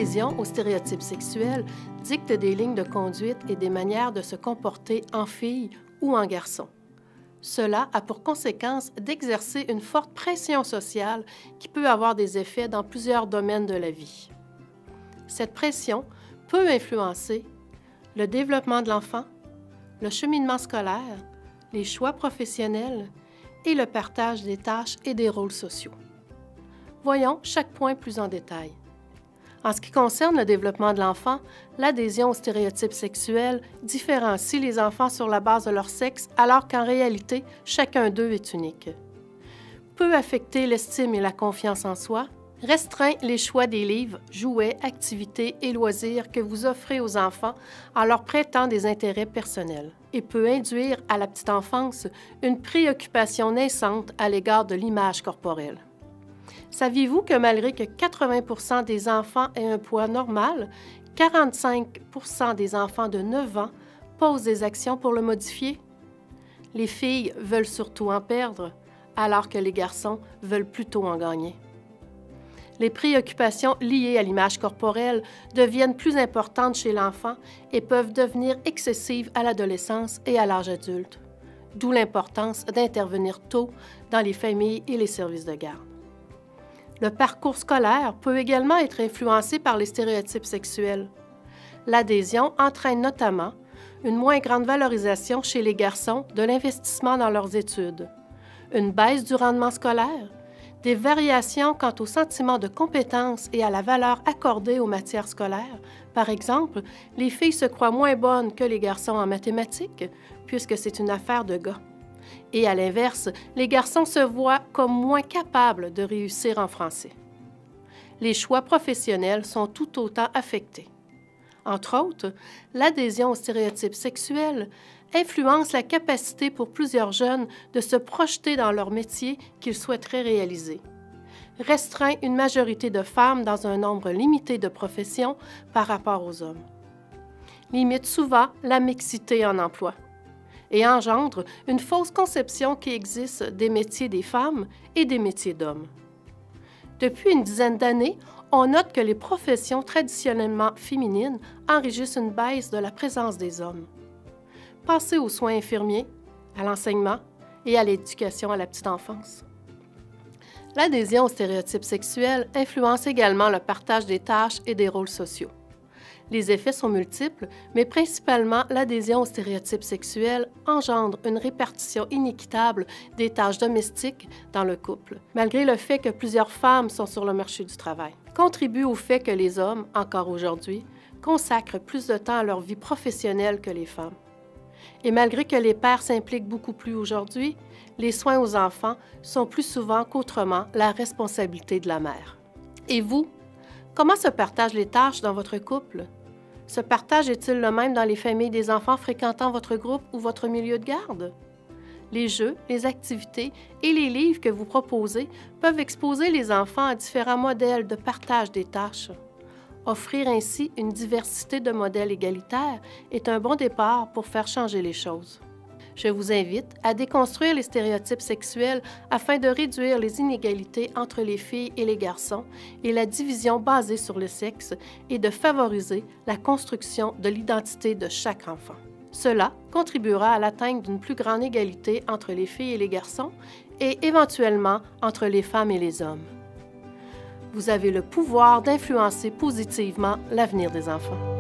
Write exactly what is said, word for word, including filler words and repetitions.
L'adhésion aux stéréotypes sexuels dicte des lignes de conduite et des manières de se comporter en fille ou en garçon. Cela a pour conséquence d'exercer une forte pression sociale qui peut avoir des effets dans plusieurs domaines de la vie. Cette pression peut influencer le développement de l'enfant, le cheminement scolaire, les choix professionnels et le partage des tâches et des rôles sociaux. Voyons chaque point plus en détail. En ce qui concerne le développement de l'enfant, l'adhésion aux stéréotypes sexuels différencie les enfants sur la base de leur sexe, alors qu'en réalité, chacun d'eux est unique. Peut affecter l'estime et la confiance en soi, restreint les choix des livres, jouets, activités et loisirs que vous offrez aux enfants en leur prêtant des intérêts personnels, et peut induire à la petite enfance une préoccupation naissante à l'égard de l'image corporelle. Saviez-vous que malgré que quatre-vingts pour cent des enfants aient un poids normal, quarante-cinq pour cent des enfants de neuf ans posent des actions pour le modifier? Les filles veulent surtout en perdre, alors que les garçons veulent plutôt en gagner. Les préoccupations liées à l'image corporelle deviennent plus importantes chez l'enfant et peuvent devenir excessives à l'adolescence et à l'âge adulte, d'où l'importance d'intervenir tôt dans les familles et les services de garde. Le parcours scolaire peut également être influencé par les stéréotypes sexuels. L'adhésion entraîne notamment une moins grande valorisation chez les garçons de l'investissement dans leurs études, une baisse du rendement scolaire, des variations quant au sentiment de compétence et à la valeur accordée aux matières scolaires. Par exemple, les filles se croient moins bonnes que les garçons en mathématiques, puisque c'est une affaire de gars. Et à l'inverse, les garçons se voient comme moins capables de réussir en français. Les choix professionnels sont tout autant affectés. Entre autres, l'adhésion aux stéréotypes sexuels influence la capacité pour plusieurs jeunes de se projeter dans leur métier qu'ils souhaiteraient réaliser, restreint une majorité de femmes dans un nombre limité de professions par rapport aux hommes, limite souvent la mixité en emploi et engendre une fausse conception qui existe des métiers des femmes et des métiers d'hommes. Depuis une dizaine d'années, on note que les professions traditionnellement féminines enregistrent une baisse de la présence des hommes. Pensez aux soins infirmiers, à l'enseignement et à l'éducation à la petite enfance. L'adhésion aux stéréotypes sexuels influence également le partage des tâches et des rôles sociaux. Les effets sont multiples, mais principalement l'adhésion aux stéréotypes sexuels engendre une répartition inéquitable des tâches domestiques dans le couple, malgré le fait que plusieurs femmes sont sur le marché du travail. Contribue au fait que les hommes, encore aujourd'hui, consacrent plus de temps à leur vie professionnelle que les femmes. Et malgré que les pères s'impliquent beaucoup plus aujourd'hui, les soins aux enfants sont plus souvent qu'autrement la responsabilité de la mère. Et vous, comment se partagent les tâches dans votre couple? Ce partage est-il le même dans les familles des enfants fréquentant votre groupe ou votre milieu de garde? Les jeux, les activités et les livres que vous proposez peuvent exposer les enfants à différents modèles de partage des tâches. Offrir ainsi une diversité de modèles égalitaires est un bon départ pour faire changer les choses. Je vous invite à déconstruire les stéréotypes sexuels afin de réduire les inégalités entre les filles et les garçons et la division basée sur le sexe et de favoriser la construction de l'identité de chaque enfant. Cela contribuera à l'atteinte d'une plus grande égalité entre les filles et les garçons et éventuellement entre les femmes et les hommes. Vous avez le pouvoir d'influencer positivement l'avenir des enfants.